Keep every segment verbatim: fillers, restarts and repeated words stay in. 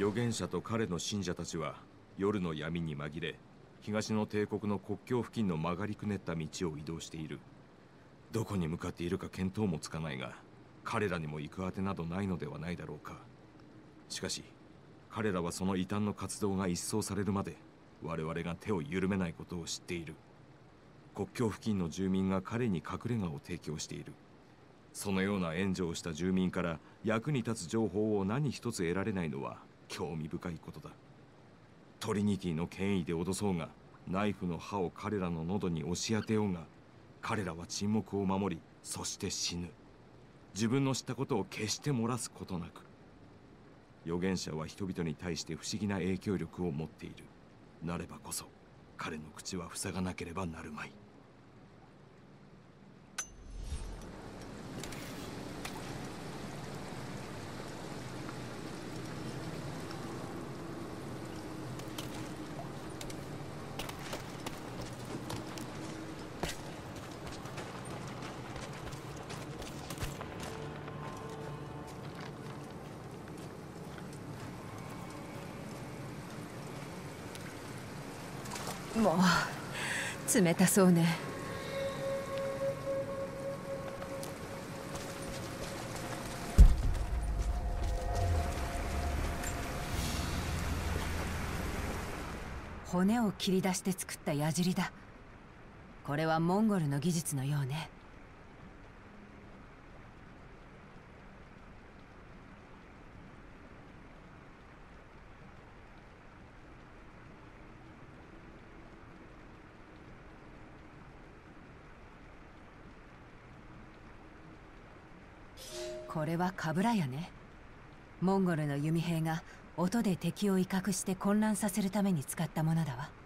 預言者と彼の信者たちは夜の闇に紛れ、東の帝国の国境付近の曲がりくねった道を移動している。どこに向かっているか見当もつかないが、彼らにも行くあてなどないのではないだろうか。しかし彼らはその異端の活動が一掃されるまで我々が手を緩めないことを知っている。国境付近の住民が彼に隠れ家を提供している。そのような援助をした住民から役に立つ情報を何一つ得られないのは興味深いことだ。トリニティの権威で脅そうが、ナイフの刃を彼らの喉に押し当てようが、彼らは沈黙を守り、そして死ぬ。自分の知ったことを決して漏らすことなく。預言者は人々に対して不思議な影響力を持っている。なればこそ彼の口は塞がなければなるまい。 もう冷たそうね。骨を切り出して作った矢尻だ。これはモンゴルの技術のようね。これはカブラヤね。モンゴルの弓兵が音で敵を威嚇して混乱させるために使ったものだわ。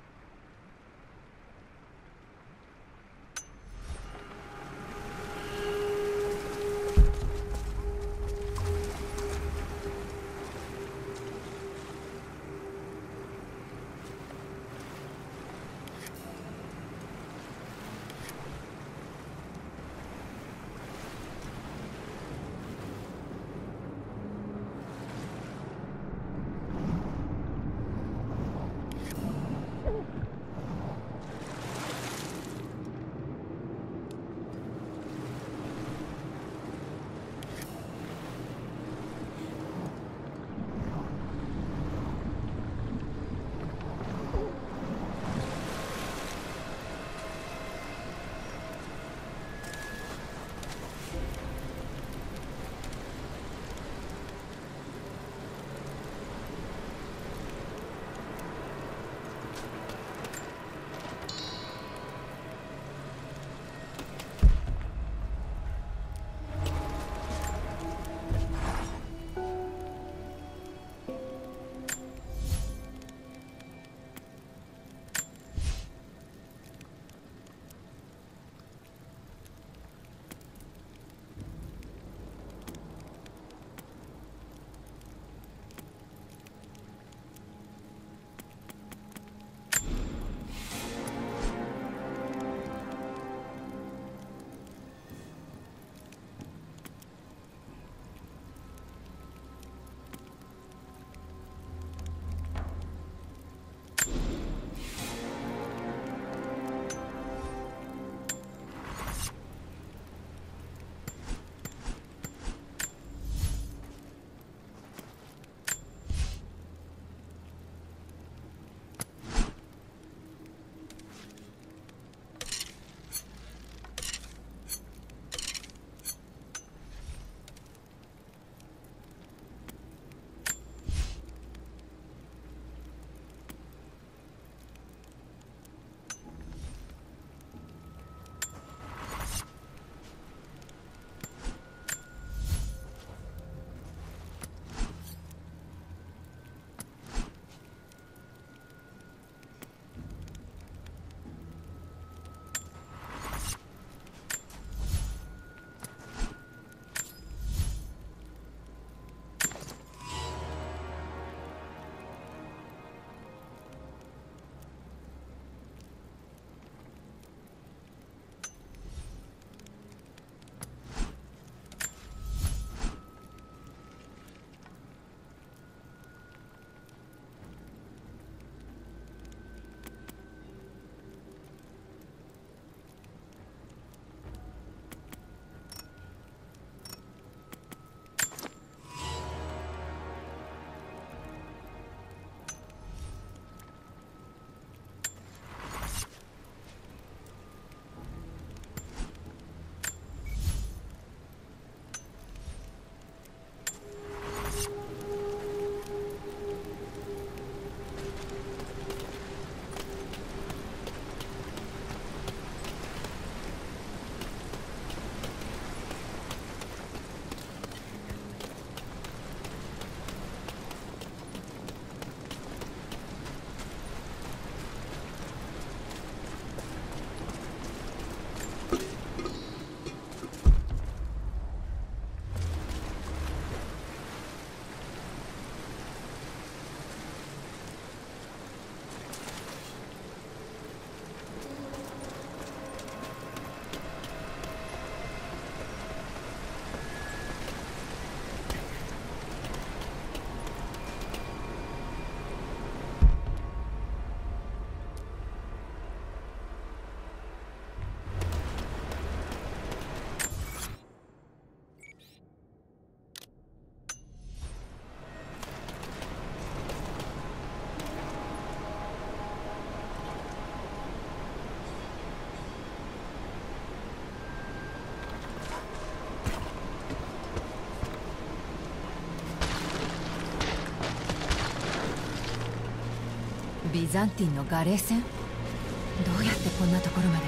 ビザンティンのガレー船？どうやってこんなところまで？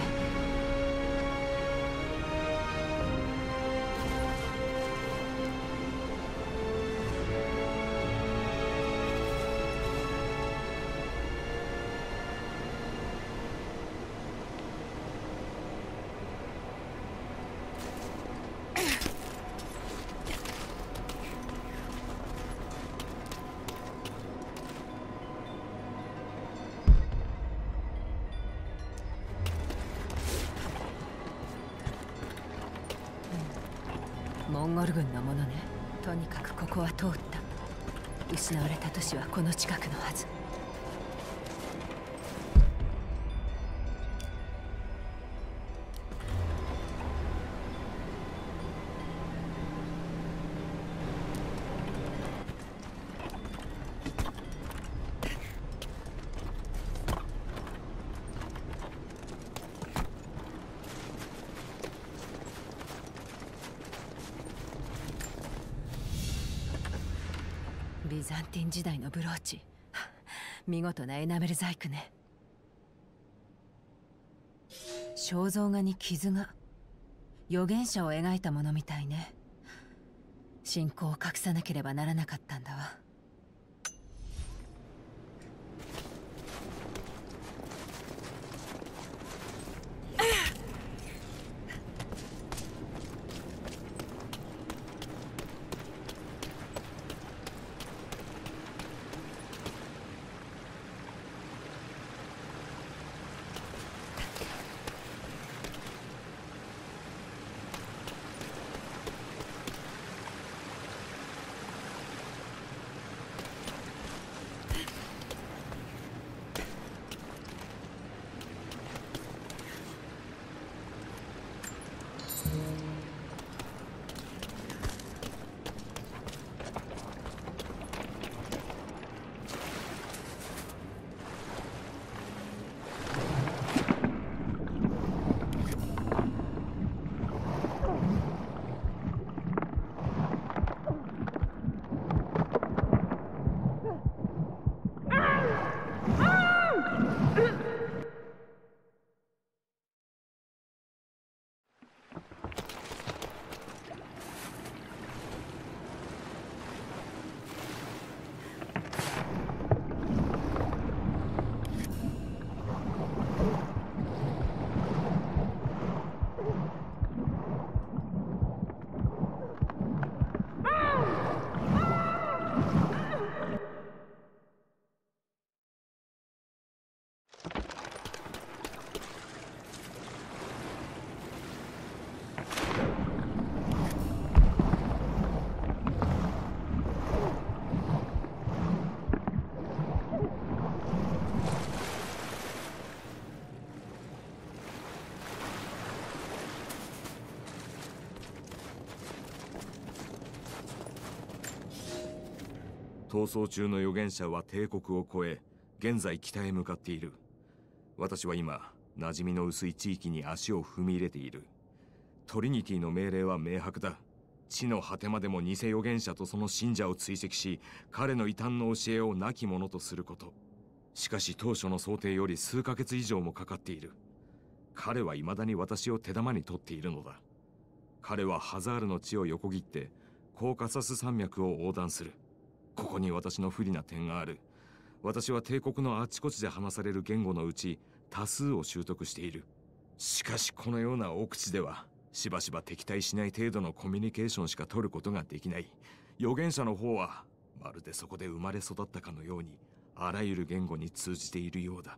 モンゴル軍のものね。とにかくここは通った。失われた都市はこの近くのはず。ビザンティン時代のブローチ。見事なエナメル細工ね。肖像画に傷が。預言者を描いたものみたいね。信仰を隠さなければならなかったんだわ。 逃走中の預言者は帝国を越え、現在北へ向かっている。私は今、馴染みの薄い地域に足を踏み入れている。トリニティの命令は明白だ。地の果てまでも偽預言者とその信者を追跡し、彼の異端の教えを亡き者とすること。しかし当初の想定より数ヶ月以上もかかっている。彼は未だに私を手玉に取っているのだ。彼はハザールの地を横切ってコーカサス山脈を横断する。ここに私の不利な点がある。私は帝国のあちこちで話される言語のうち多数を習得している。しかしこのような奥地ではしばしば敵対しない程度のコミュニケーションしか取ることができない。預言者の方はまるでそこで生まれ育ったかのようにあらゆる言語に通じているようだ。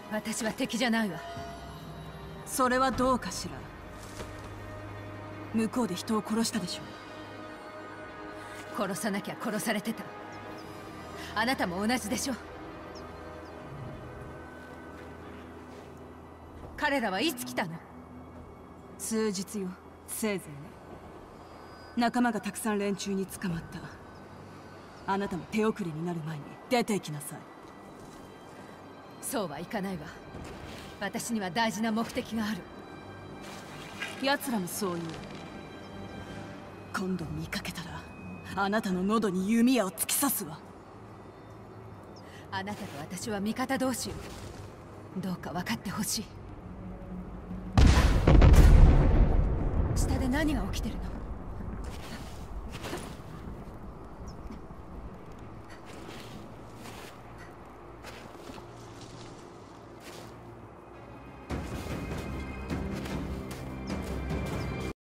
私は敵じゃないわ。 それはどうかしら。向こうで人を殺したでしょ。 殺さなきゃ殺されてた。あなたも同じでしょ。彼らはいつ来たの？ 数日よ、せいぜいね。仲間がたくさん連中に捕まった。あなたも手遅れになる前に出て行きなさい。 そうはいかないわ。私には大事な目的がある。 奴らもそう言う。今度見かけたらあなたの喉に弓矢を突き刺すわ。 あなたと私は味方同士よ。どうか分かってほしい。下で何が起きてるの？